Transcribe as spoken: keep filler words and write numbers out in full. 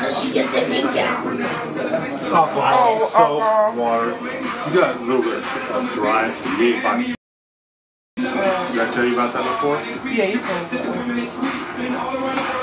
does she get the ink out? Alcohol, Oh, soap, alcohol. water. You got a little bit of psoriasis. You ain't about to. Did I tell you about that before? Yeah, you can.